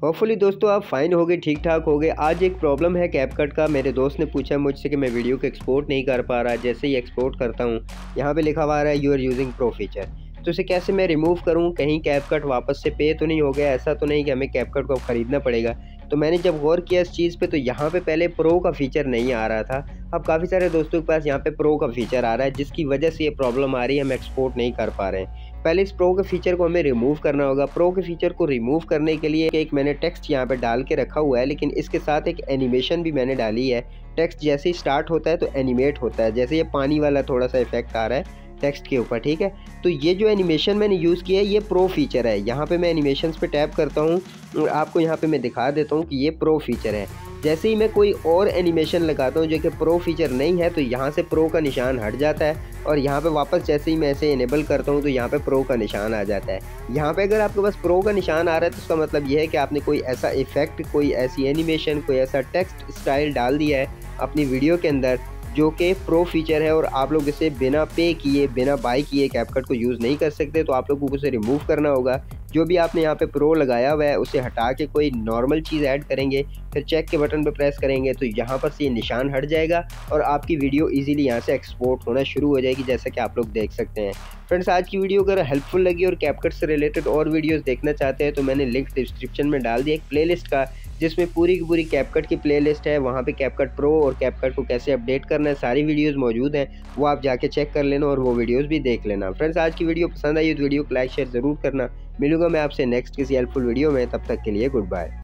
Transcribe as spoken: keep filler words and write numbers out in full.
Hopefully दोस्तों आप fine हो गए, ठीक ठाक हो गए। आज एक प्रॉब्लम है कैपकट का। मेरे दोस्त ने पूछा मुझसे कि मैं वीडियो को एक्सपोर्ट नहीं कर पा रहा। जैसे ही एक्सपोर्ट करता हूँ यहाँ पे लिखा हुआ आ रहा है you are using pro feature. तो इसे कैसे मैं रिमूव करूँ? कहीं कैपकट वापस से पे तो नहीं हो गया? ऐसा तो नहीं कि हमें कैपकट को ख़रीदना पड़ेगा? तो मैंने जब गौर किया इस चीज़ पे तो यहाँ पे पहले प्रो का फ़ीचर नहीं आ रहा था। अब काफ़ी सारे दोस्तों के पास यहाँ पे प्रो का फ़ीचर आ रहा है, जिसकी वजह से ये प्रॉब्लम आ रही है, हम एक्सपोर्ट नहीं कर पा रहे हैं। पहले इस प्रो के फ़ीचर को हमें रिमूव करना होगा। प्रो के फ़ीचर को रिमूव करने के लिए एक मैंने टेक्स्ट यहाँ पे डाल के रखा हुआ है, लेकिन इसके साथ एक एनिमेशन भी मैंने डाली है। टेक्स्ट जैसे ही स्टार्ट होता है तो एनिमेट होता है, जैसे ये पानी वाला थोड़ा सा इफेक्ट आ रहा है टेक्स्ट के ऊपर, ठीक है। तो ये जो एनिमेशन मैंने यूज़ किया है ये प्रो फीचर है। यहाँ पे मैं एनिमेशंस पे टैप करता हूँ और आपको यहाँ पे मैं दिखा देता हूँ कि ये प्रो फीचर है। जैसे ही मैं कोई और एनिमेशन लगाता हूँ जो कि प्रो फीचर नहीं है तो यहाँ से प्रो का निशान हट जाता है, और यहाँ पे वापस जैसे ही मैं इसे इनेबल करता हूँ तो यहाँ पे प्रो का निशान आ जाता है। यहाँ पे अगर आपके पास प्रो का निशान आ रहा है तो उसका मतलब ये है कि आपने कोई ऐसा इफेक्ट, कोई ऐसी एनिमेशन, कोई ऐसा टेक्स्ट स्टाइल डाल दिया है अपनी वीडियो के अंदर जो कि प्रो फीचर है, और आप लोग इसे बिना पे किए, बिना बाय किए कैपकट को यूज़ नहीं कर सकते। तो आप लोगों को उसे रिमूव करना होगा। जो भी आपने यहाँ पे प्रो लगाया हुआ है उसे हटा के कोई नॉर्मल चीज़ ऐड करेंगे, फिर चेक के बटन पे प्रेस करेंगे तो यहाँ पर से ये निशान हट जाएगा और आपकी वीडियो इजीली यहाँ से एक्सपोर्ट होना शुरू हो जाएगी, जैसा कि आप लोग देख सकते हैं। फ्रेंड्स, आज की वीडियो अगर हेल्पफुल लगी और कैपकट से रिलेटेड और वीडियोस देखना चाहते हैं तो मैंने लिंक डिस्क्रिप्शन में डाल दिया एक प्लेलिस्ट का, जिसमें पूरी की पूरी कैपकट की प्लेलिस्ट है। वहाँ पे कैपकट प्रो और कैपकट को कैसे अपडेट करना है सारी वीडियोस मौजूद हैं, वो आप जाके चेक कर लेना और वो वीडियोस भी देख लेना। फ्रेंड्स, आज की वीडियो पसंद आई तो वीडियो को लाइक शेयर ज़रूर करना। मिलूंगा मैं आपसे नेक्स्ट किसी हेल्पफुल वीडियो में, तब तक के लिए गुड बाय।